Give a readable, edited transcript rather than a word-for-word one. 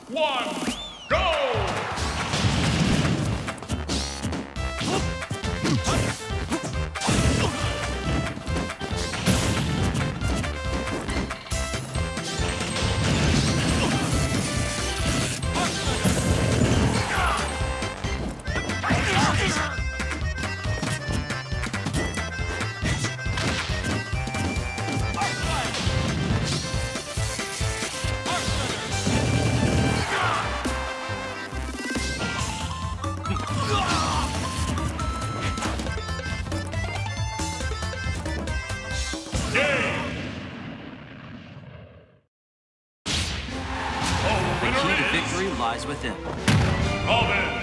one, go! The key to victory lies within. Robin!